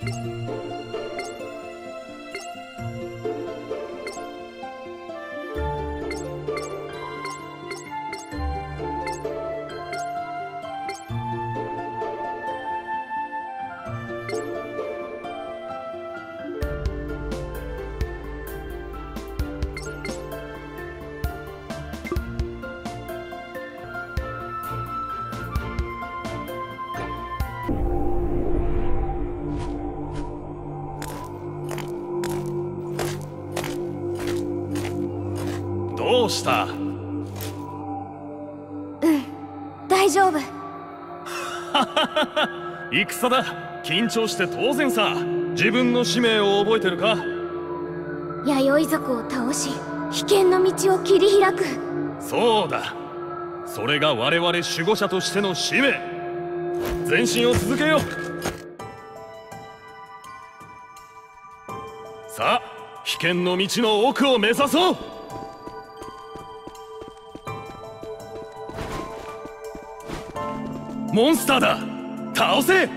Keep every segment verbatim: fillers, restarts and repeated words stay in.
どうした？ うん、大丈夫。 戦だ。緊張して当然さ。自分の使命を覚えてるか？ 弥生族を倒し、危険の道を切り開く。 そうだ。それが我々守護者としての使命。前進を続けよう。さあ、危険の道の奥を目指そう。モンスターだ。倒せ。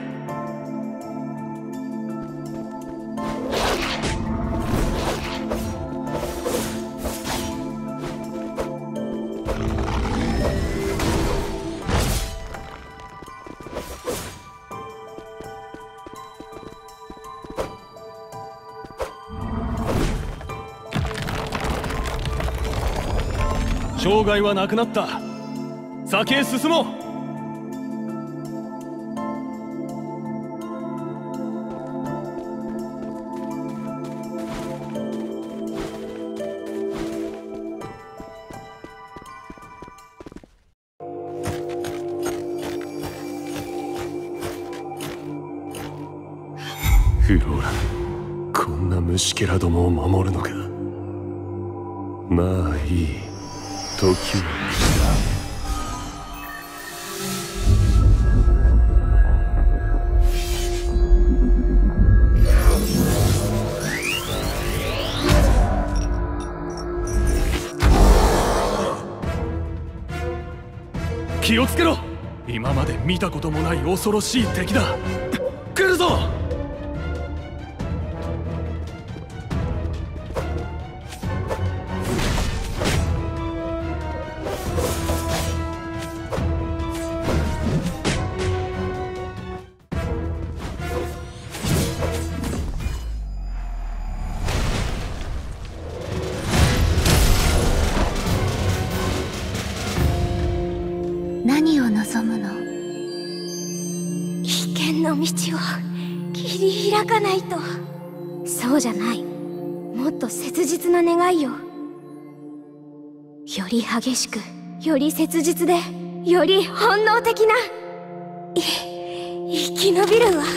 障害はなくなった。先へ進もう。 フローラ、こんな虫けらどもを守るのか。まあいい、時は来た。 気をつけろ。今まで見たこともない恐ろしい敵だ。来るぞ。 何を望むの？危険の道を切り開かないと。そうじゃない。もっと切実な願いよ。より激しく、より切実で、より本能的な。い生き延びるわ。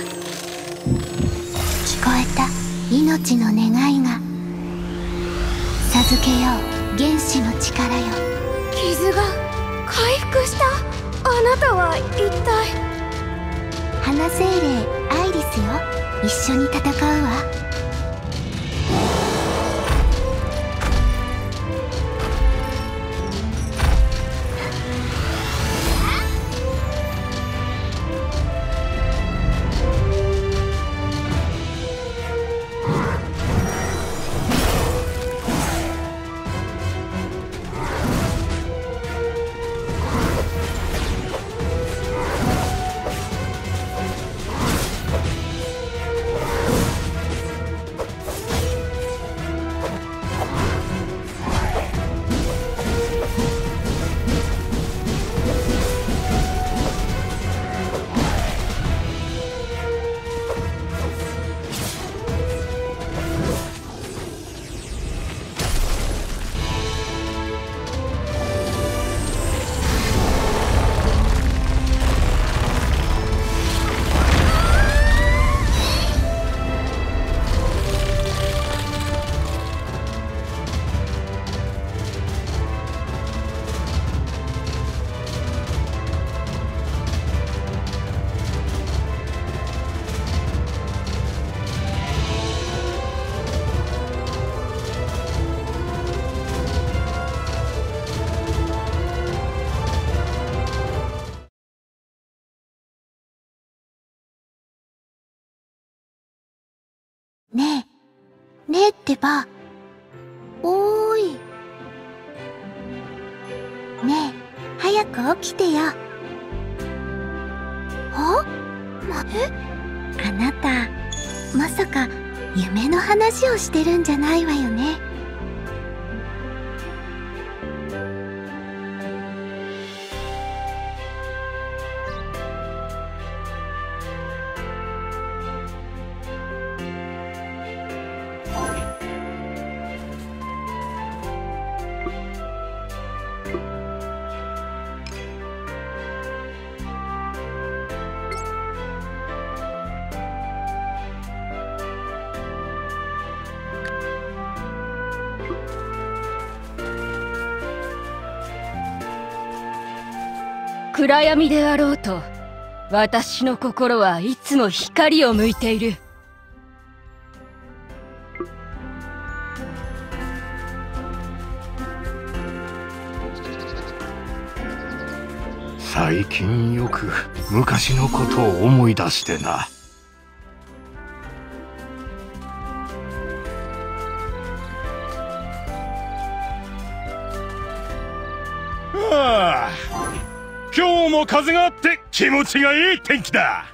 聞こえた命の願いが。授けよう原始の力よ。 傷が回復した。あなたは一体。 花精霊アイリスよ。一緒に戦うわ。 ねえ、ねえってば。おーい。ねえ、早く起きてよ。あ？ま、え？あなた、まさか夢の話をしてるんじゃないわよね。 暗闇であろうと、私の心はいつも光を向いている。 最近よく昔のことを思い出してな。 ああ、今日も風があって気持ちがいい天気だ。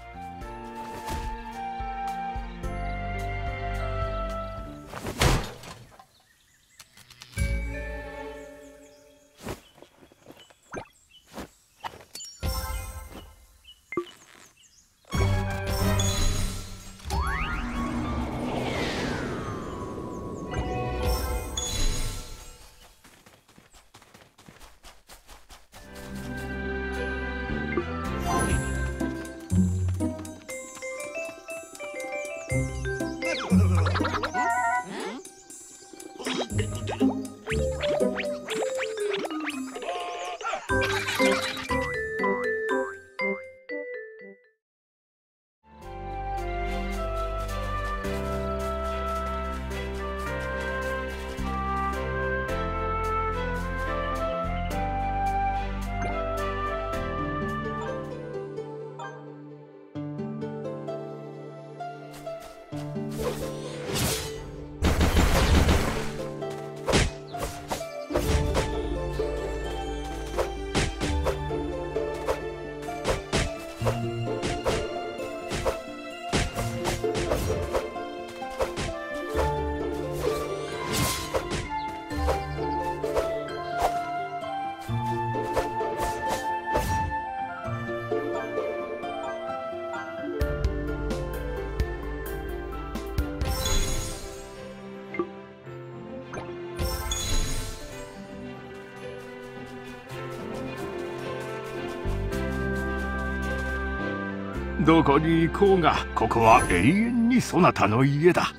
どこに行こうが、ここは永遠にそなたの家だ。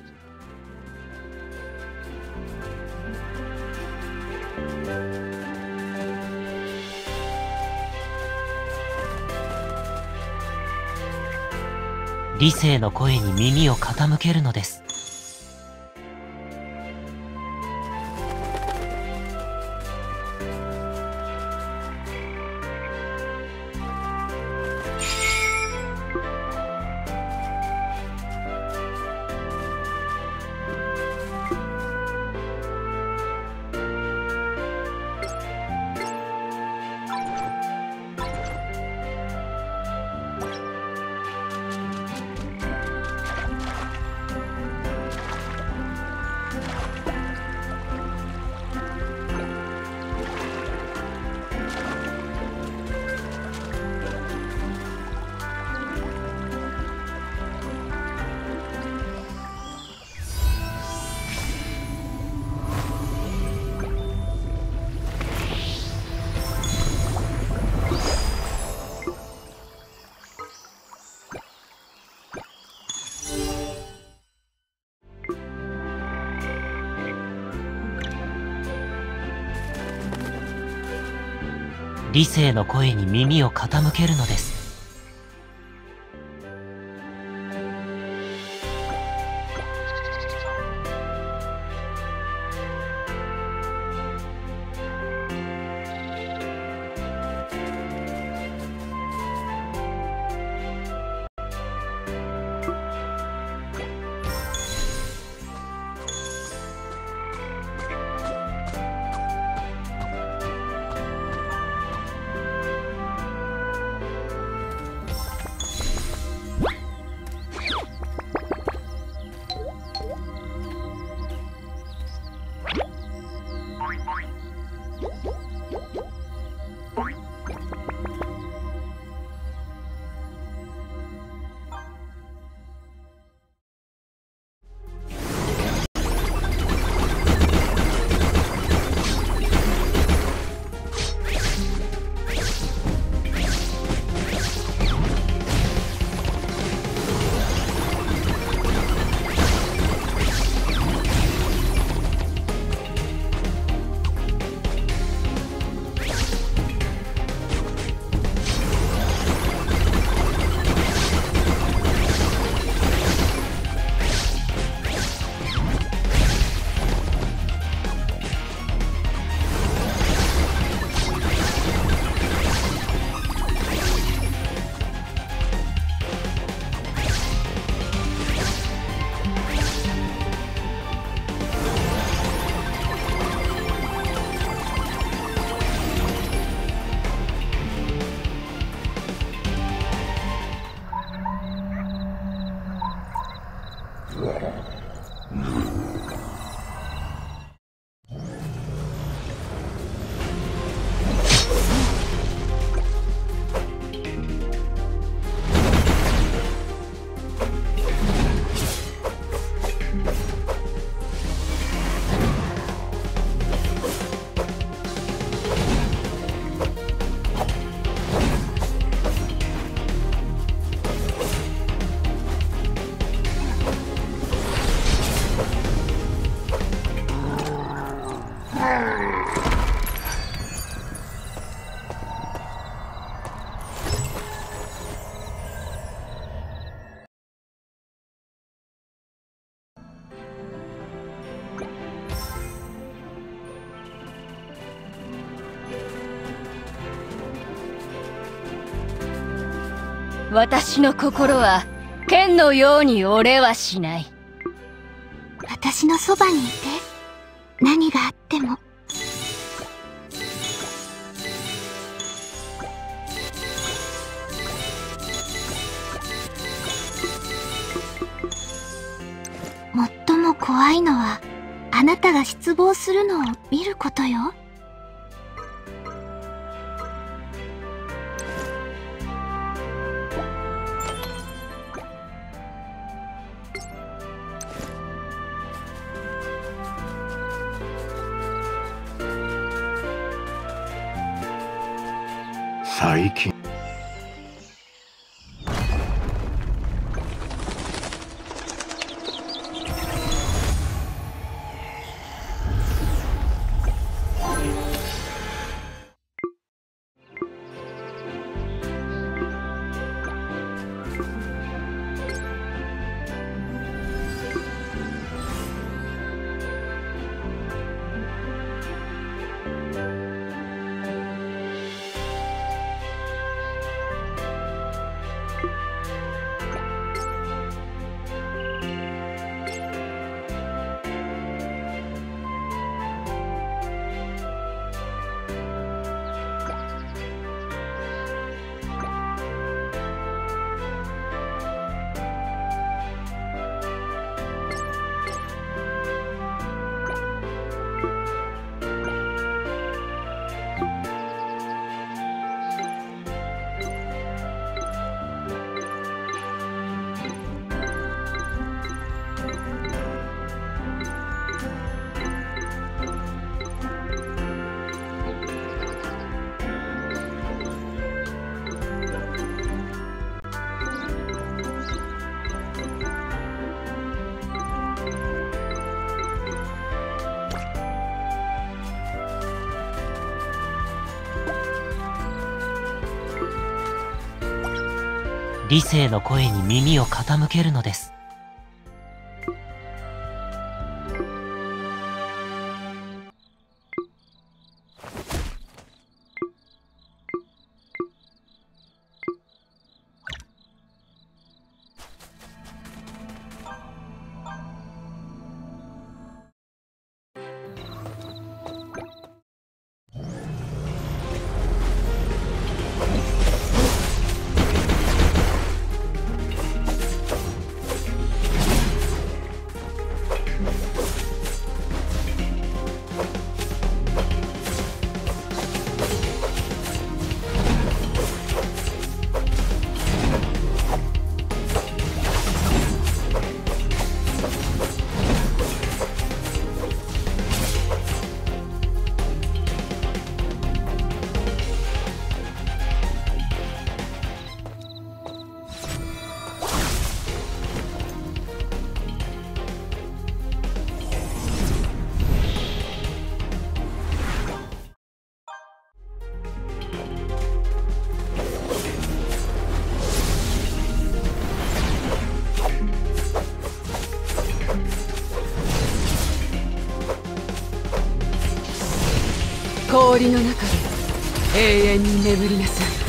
理性の声に耳を傾けるのです。理性の声に耳を傾けるのです。 私の心は剣のように折れはしない。 私のそばにいて、何があっても。最も怖いのは、あなたが失望するのを見ることよ。 最近理性の声に耳を傾けるのです。 氷の中で永遠に眠りなさい。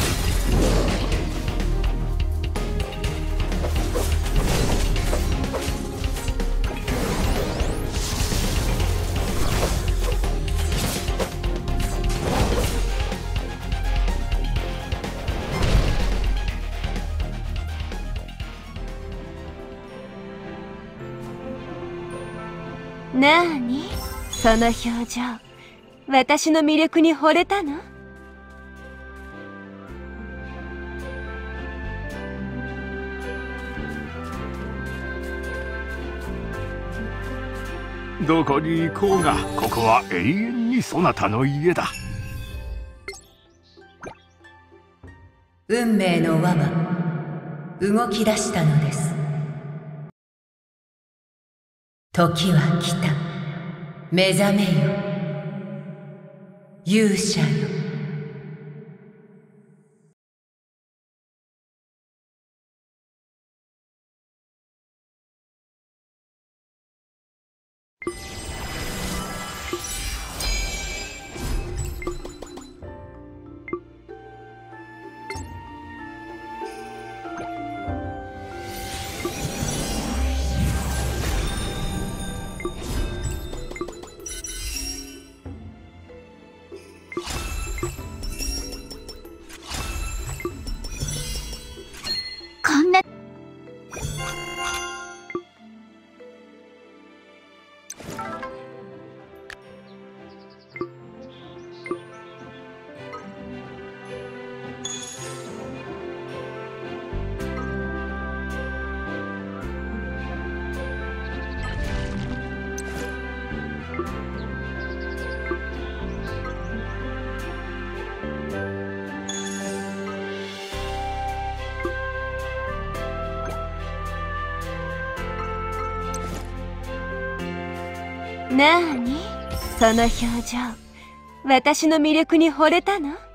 なあに、その表情、私の魅力に惚れたの？ どこに行こうがここは永遠にそなたの家だ。 運命の輪は動き出したのです。時は来た。目覚めよ、勇者よ。 こんななあに、その表情、私の魅力に惚れたの？